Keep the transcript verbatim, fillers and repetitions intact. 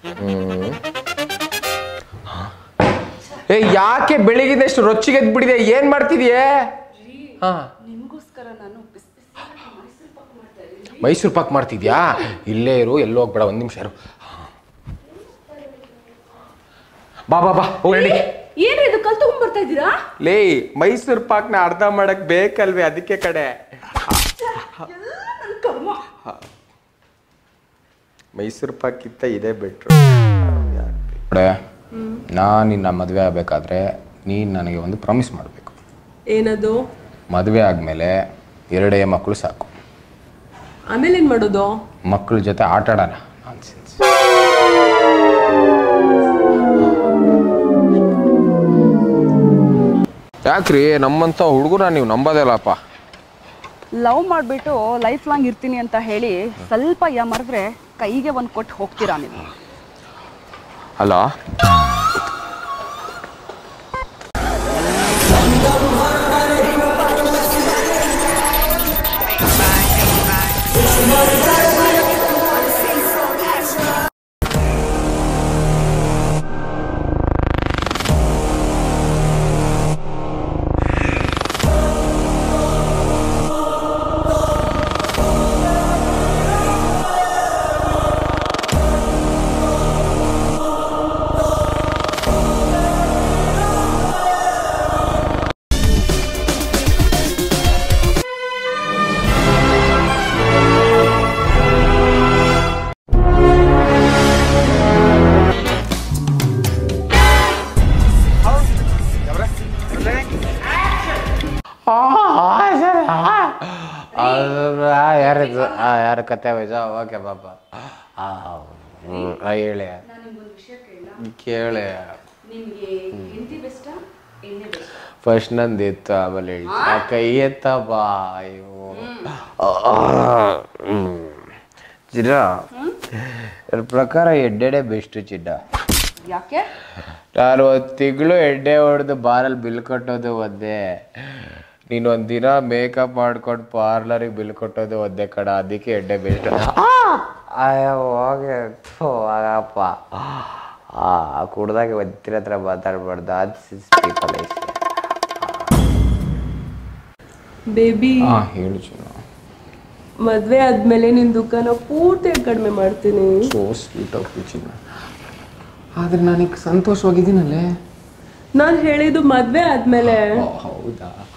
ಏ ಯಾಕೆ ಬೆಳಿಗ್ಗೆದಷ್ಟು ರೊಚ್ಚಿಗೆ ಎದ್ಬಿಟ್ಟಿದೆ? ಏನ್ ಮಾಡ್ತಿದ್ಯೆ? ಮೈಸೂರು ಪಾಕ್ ಮಾಡ್ತಿದ್ಯಾ? ಇಲ್ಲೇ ಇರು, ಎಲ್ಲೋ ಹೋಗ್ಬೇಡ, ಒಂದ್ ನಿಮಿಷ ಇರು. ಬಾ ಬಾ ಬಾ ಹೋಗಿ. ಏನ್ರಿ ಇದು ಕಲ್ ತಗೊಂಡ್ ಬರ್ತಾ ಇದ್ದೀರಾ? ಲೇ ಮೈಸೂರು ಪಾಕ್ನ ಅರ್ಧ ಮಾಡಕ್ ಬೇಕಲ್ವೇ, ಅದಕ್ಕೆ ಕಡೆ. ಮೈಸೂರು ಪಾಕ್ ಇತ್ತ ಇದೇ ಬೆಟ್ರು. ನಾನು ನಿನ್ನ ಮದುವೆ ಆಗಬೇಕಾದ್ರೆ ನೀನು ನನಗೆ ಒಂದು ಪ್ರಾಮಿಸ್ ಮಾಡಬೇಕು. ಏನದು? ಮದುವೆ ಆದಮೇಲೆ ಎರಡೇ ಮಕ್ಕಳು ಸಾಕು. ಆಮೇಲೆ ಏನು ಮಾಡೋದು? ಮಕ್ಕಳ ಜೊತೆ ಆಟ ಆಡೋಣ. ನಾನ್ಸೆನ್ಸ್. ಯಾಕ್ರಿ ನಮ್ಮಂಥ ಹುಡುಗರ ನೀವು ನಂಬೋದಿಲ್ಲಪ್ಪ. ಲವ್ ಮಾಡಿಬಿಟ್ಟು ಲೈಫ್ ಲಾಂಗ್ ಇರ್ತೀನಿ ಅಂತ ಹೇಳಿ ಸ್ವಲ್ಪ ಮರೆದ್ರೆ ಕೈಗೆ ಒಂದು ಕೊಟ್ಟು ಹೋಗ್ತೀರಾ ನೀವು? ಅಲ್ಲ ಯಾರದು ಯಾರ ಕತೆ ವಯಸ್ಸ? ಓಕೆ ಪಾಪ. ಹೇಳಿ ಕೇಳಿ. ಫಸ್ಟ್ ನಂದು ಇತ್ತು, ಆಮೇಲೆ ಹೇಳ್ತೀನಿ. ಕೈ ಎತ್ತಪ್ಪ. ಅಯ್ಯೋ ಚಿನ್ನ, ಅದ್ರ ಪ್ರಕಾರ ಎಡ್ಡೆಡೆ ಬೆಸ್ಟ್ ಚಿನ್ನ. ಯಾಕೆ? ನಾನು ಒಂದು ತಿಂಗಳು ಎಣ್ಣೆ ಹೊಡೆದು ಬಾರಲ್ಲಿ ಬಿಲ್ ಕೊಟ್ಟೋದು ಒಂದೇ. ನೀನು ಒಂದು ದಿನ ಮೇಕಪ್ ಮಾಡ್ಕೊಂಡು ಪಾರ್ಲರಿಗೆ ಬಿಲ್ ಕೊಟ್ಟೋದು ಒಂದೇ ಕಡ. ಅದಕ್ಕೆ ಎಣ್ಣೆ ಬೆಸ್ಟ್. ಅಯ್ಯೋ ಹೋಗಿ ಆಗಪ್ಪ. ಆ ಕುಡ್ದಾಗ ಒತ್ತಿರ ಹತ್ರ ಮಾತಾಡ್ಬಾರ್ದು. ಅದು ಪೀಪಲ್ ಐಸ್. ಬೇಬಿ ಹೇಳು ಚಿನ್ನ. ಮದ್ವೆ ಆದ್ಮೇಲೆ ನಿನ್ ದುಃಖನ ಪೂರ್ತಿ ಕಡಿಮೆ ಮಾಡ್ತೀನಿ. ಸೋ ಸ್ವೀಟ್ ಆಫ್ ಚಿನ್ನ. ಆದ್ರೆ ನಾನೀಗ ಸಂತೋಷವಾಗಿದ್ದೀನಲ್ಲೇ. ನಾನು ಹೇಳಿದ್ದು ಮದ್ವೆ ಆದ್ಮೇಲೆ. ಹೌದಾ?